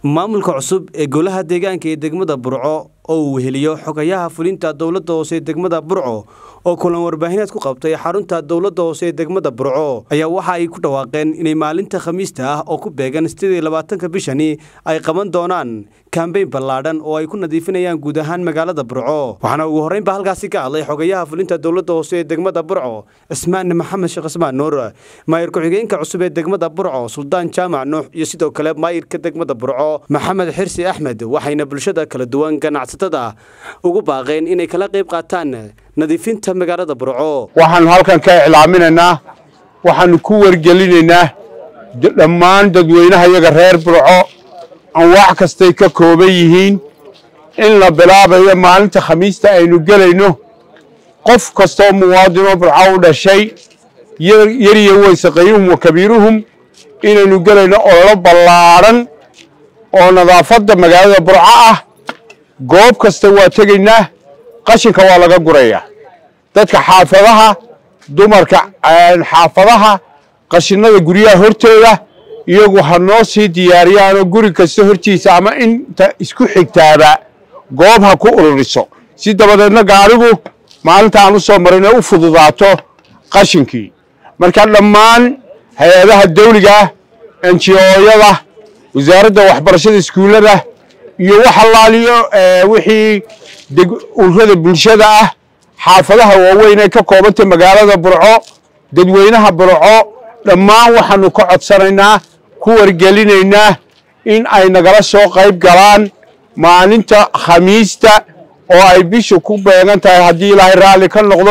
maamulka cusub ee golaha deegaanka ee degmada Burco oo uu weheliyo xogayaha fulinta dawladda hoose ee degmada Burco oo kulan warbaahineed ku qabtay xarunta dawladda hoose ee degmada Burco ayaa waxa ay ku dhawaaqeen inay maalinta Khamiista ah oo ku beegan 28 bishani ay qaban doonaan campaign ballaadhan oo ay ku nadiifinayaan guud ahaan magaalada Burco waxaana ugu horeynba halkaasi ka hadlay xogayaha fulinta dawladda hoose ee degmada Burco Ismaan Maxamed Sheekh Ismaan Nuur maayir ku-xigeenka cusub ee degmada Burco Sultaan Jaamac Nuux iyo sidoo kale maayirka degmada Burco Maxamed Xirsi Axmed waxayna bulshada kala duwan ganacsatada ugu baaqeen inay kala qayb qaataan nadiifinta magaalada Burco waxaan halkan ka iclaaminaynaa waxaan ku wargelinaynaa dhammaan dadweynaha iyaga reer Burco aan wax kasta ka kooban yihiin in la bilaabayo maalinta Khamiista aynu galayno qof kasta oo muwaadin oo Burco u dhashay yar iyo weysaqayhum wa kabiiruhum inaynu galayno ololo ballaaran oo nadaafadda magaalada Burco ah goob kasta waa tegaynaa qashinka waa laga gurayaa dadka xaafadaha dumarka xaafadaha qashinada guriyaha hortooda iyagu ha noo sii diyaariyaan guri kasta hortiisa ama inta isku xigtaaba goob ha ku ururiso si dabadeedna gaarigu maalinta aan u soo marin u fududaato qashinkii marka dhammaan hay'adaha dawliga NGO-yada wasaaradda waxbarashada iskuulada iyo wax allaaliyo wixii ururada bulshada ah xaafadaha waaweyn ee ka koobantay magaalada Burco dadweynaha Burco dhammaan waxaanu ka codsanaynaa ku wargelinaynaa in ay nagala soo qayb galaan maalinta Khamiista oo ay bisha ku beegan tahay haddii Ilaahay raali ka noqdo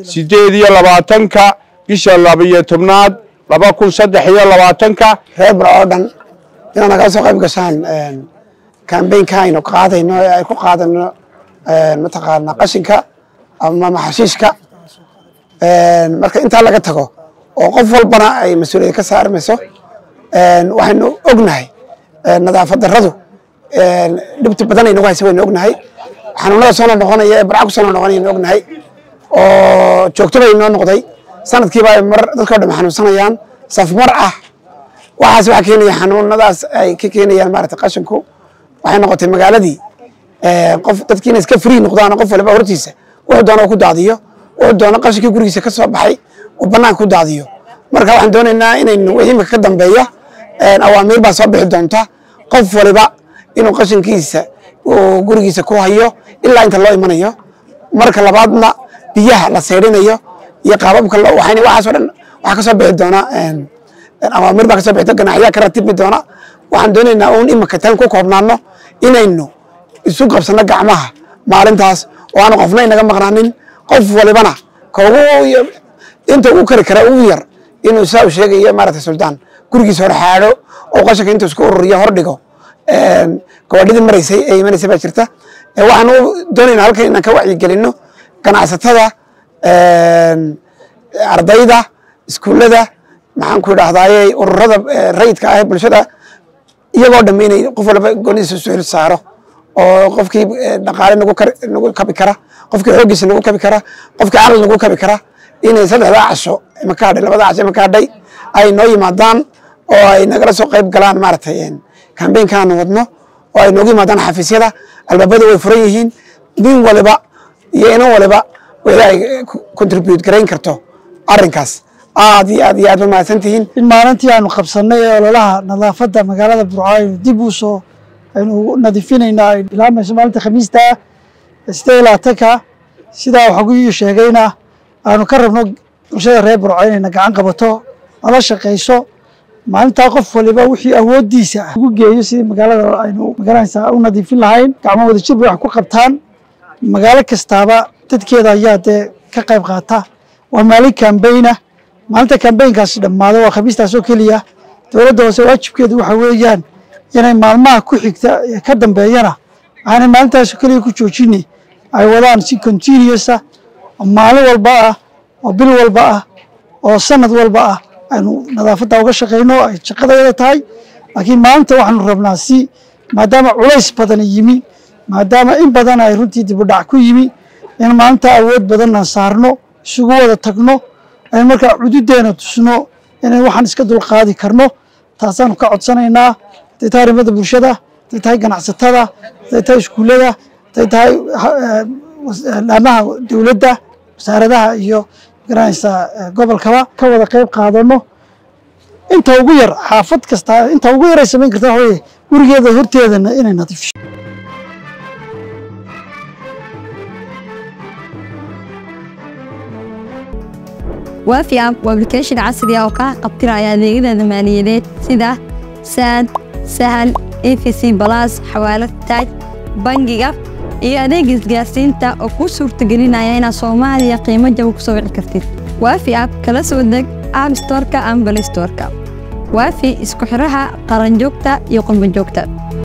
28 bisha 12aad 2023 reer Burco dhan inaan nagala soo qayb gashaan campaign-ka aynu qaadayno ay ku qaadano mataqaana qashinka ama maxashiishka marka inta laga tago oo qof walbana ay mas'uuliyad ka saarmayso waxaanu ognahay nadaafad darradu dhibta badan ay nagu hayso waynu ognahay xanuunada soo noqonaya ee Burco soo noqonaya ognahay oo joogto bay noo noqday sanadkiiba mar dadka dhan xanuunsanayaan safmar ah waxaas waxa keenaya xanuunadaas ay ka keenayaan maaragtay qashinku waxay noqotay magaaladii qof dadkiina iska free noqdaan qof walba hortiisa wuxuu doono ku daadiyo wuxuu doono qashinkii gurigiisa ka soo baxay oo banaanka ku daadiyo marka waxaan doonaynaa inaynu wixii ka dambeeya awaamiir baa soo bixi doonta qof waliba inuu qashinkiisa oo gurigiisa ku hayo ilaa inta loo imanayo marka labaadna biyaha la seerinayo iyo qaababka waxaas oo dhan waxa ka soo bixi doona awaamiir baa ka soo bixi doona ganaaxyo ka ratibmi doona waxaan doonaynaa in imika tan ku koobnaano inaynu isu qabsano gacmaha maalintaas oo aan qofna inaga maqnaanin qof walibana koogu inta uu kari kara ugu yar inuu soo sheegayo maaragtay Sultaan gurigiisa hor xaado oo qashinka inta isku ururiyo hor dhigo gabadhidii maraysay ay imanaysa baa jirta waxaan doonaynaa halkan inaan ka wacyi gelino ganacsatada ardayda iskuulada maxaan ku idhaahdaaye ururada rayidka ah bulshada iyagoo dhameynay qof walba goonidiisa soo saaro oo qofkii dhaqaale nagu kabi kara qofkii xoogiisa nagu kabi kara qofkii aqal nagu kabi kara inay 3 casho ama ka hadhay 2 casho ama ka hadhay ay noo yimaadaan oo ay nagala soo qayb galaan maaragtay campaign-kan wadno oo ay noogu yimaadaan xafiisyada albaabada way furan yihiin nin waliba iyo inan waliba wixii ay contribute gareyn karto arrinkaas aad ma mahadsantihiin in maalintii aanu qabsanay ololaha nadaafadda magaalada Burco ay dib u soo aynu nadiifinaynaa ilaamayso maalinta Khamiista 28 sida waxa uu sheegayna aanu ka rabno bulshada reer Burco inay gacan qabato ala shaqeyso maalinta qof waliba wixii awoodiisa ugu geeyo si magaalada aynu magaalada u nadiifin lahayn gacmo wada jir wax ku qabtaan magaalo kastaaba dadkeeda ayaa ka qayb qaata waa maalin campaign maalinta campaign-kaas dhamaado waa Khamiistaas oo kaliya dawladda hoose waajibkeedu waxa weeyaan inay maalmaha ku xigta ka dambeeyana aanay maalintaas oo kaliya ku joojinay ay wadaan si continuous ah maalin walba ah oo bil walba ah oo sanad walba ah aynu nadaafadda uga shaqeyno ay shaqadeeda tahay laakiin maanta waxaanu rabnaa si maadaama culays badan yimi maadaama in badan ay runtii dib u dhac ku yimi in maanta awood badan aan saarno isugu wada tagno ay marka cududeena tusno inay waxaan iska dul qaadi karno taasaan ka codsanaynaa taariikhda bulshada haday tahay ganacsatada haday tahay iskuullada haday tahay laamaha dowladda wasaaradaha iyo garanaysa gobolkaba ka wada qayb qaadano inta ugu yar xaafad kasta inta ugu yar ay samayn kartaa hooye gurigeeda horteedana inay nadiifiso وافي اب وابلكيشن عصري oo ka qabtiraya adeegyada maaliyadeed sida SAD Sahal EFC Plus xawaalad taaj bangiga iyo adeeg isgaarsiinta oo ku suurtagelinaya inaad Soomaaliya qiimo jaban ku soo wici kartid وافي اب kala soo deg App Store-ka ama Play Store-ka وافي isku xiraha qaran joogta iyo qolban joogta